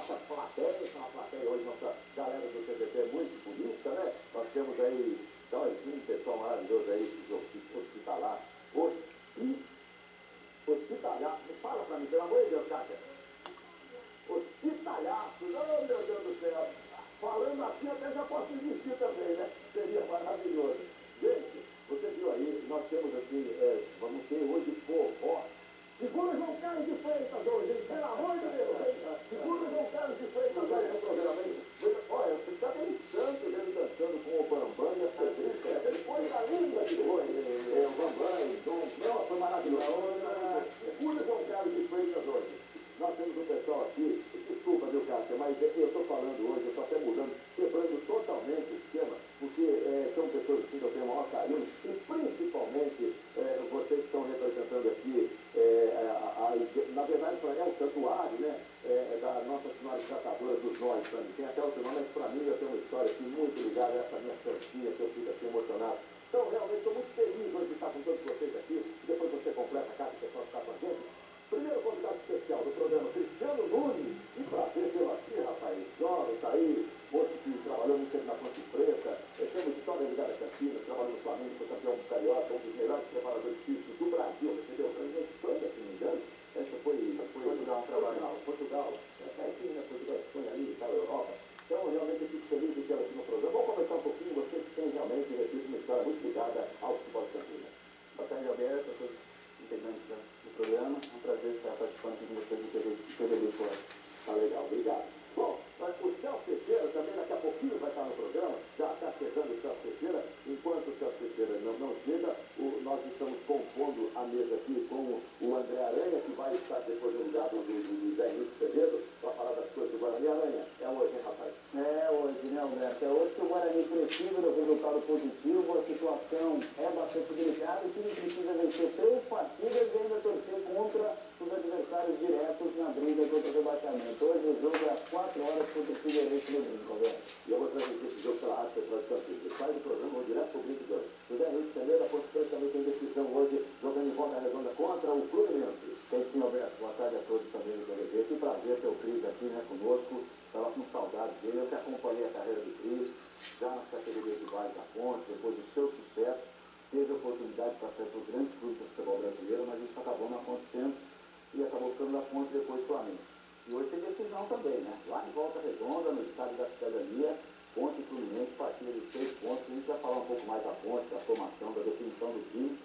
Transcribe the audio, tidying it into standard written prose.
nossa plateia, uma plateia hoje, nossa galera do CBT é muito bonita, né? Nós temos aí, então, um pessoal maravilhoso aí, hospitalar, hospitalhaço, fala pra mim, pelo amor de Deus, Cátia. Hospitalhaço, oh meu Deus do céu. Falando assim, até já posso existir também, né? Seria maravilhoso. Gente, você viu aí, nós temos aqui, vamos ter hoje forró. Segura João Carlos de Freitas hoje, hein? Pelo amor de Deus, hein? Segura João Carlos de Freitas hoje no programa, hein? Olha, você está bem santo, ele dançando com o Bambam e a Frederica. Ele foi da língua de hoje. O Bambam, o Dom, não, foi maravilhoso. Segura João Carlos de Freitas hoje. Nós temos um pessoal aqui, desculpa, viu, Cássia, mas eu estou falando hoje, eu estou até mudando, quebrando totalmente o esquema, porque são pessoas assim que eu tenho o maior carinho, e principalmente vocês que estão representando aqui, na verdade, é o santuário, né, da Nossa Senhora Catadora dos Nós, tem até outro nome, mas para mim eu tenho uma história aqui muito ligada a essa minha santinha, que eu fico assim emocionado. Então, realmente, estou muito feliz hoje de estar com todos vocês aqui, depois você completa a casa, o pessoal está com a gente. Primeiro convidado especial do programa, Cristiano Nunes. E prazer tê-lo aqui, rapaz. Jovem, tá aí, moço que trabalhou muito tempo na Ponte Preta, temos história ligada a Campinas, trabalhou no Flamengo, foi campeão do Carioca, um dos melhores preparadores físicos do Brasil, recebeu o prêmio de Espanha, se não me engano. Essa foi Portugal, Portugal. Aqui, né, Portugal, Espanha, ali, tal, Europa. Então, realmente, eu fico feliz de tê-lo aqui no programa. Vamos conversar um pouquinho, você que tem realmente, repito, uma história muito ligada ao futebol de Campinas. Boa tarde, Alberto, a todos os integrantes do programa. É um prazer estar participando aqui com vocês do PVB Forte. Tá legal, obrigado. Bom, o Celso Teixeira também daqui a pouquinho vai estar no programa, já está chegando o Celso Teixeira. Enquanto o Celso Teixeira não chega, nós estamos compondo a mesa aqui com o André Aranha, que vai estar depois no lugar do Zé Henrique Figueiredo, para falar das coisas do Guarani. Aranha, é hoje, hein, rapaz? É hoje, né, Alberto? É hoje que o Guarani precisa do resultado positivo, a situação é bastante delicada, o time precisa vencer 3 partidas e ainda torcer contra os adversários diretos na briga contra o rebaixamento. Hoje o jogo é às 4 horas contra o Figueirense no Brinco, Alberto. E eu vou transmitir esse jogo pela Rádio Central de Campinas. Ele sai do programa, vou direto pro Brinco de hoje. O Zé Henrique Figueiredo, a Ponte Preta também tem decisão hoje, jogando em volta redonda contra o Fluminense. Tem sim, Alberto. Boa tarde a todos também do PVB. Que prazer ter o Cris aqui, né, conosco. Estava com saudade dele. Eu que acompanhei a carreira do Cris, já nas categorias de base da Ponte, depois do seu sucesso. Teve a oportunidade de passar por grandes clubes do futebol brasileiro, mas isso acabou não acontecendo e acabou ficando na Ponte depois do Flamengo. E hoje tem decisão também, né? Lá em Volta Redonda, no Estádio da Cidadania, Ponte e Fluminense, partida de 6 pontos. A gente vai falar um pouco mais da Ponte, da formação, da definição do time.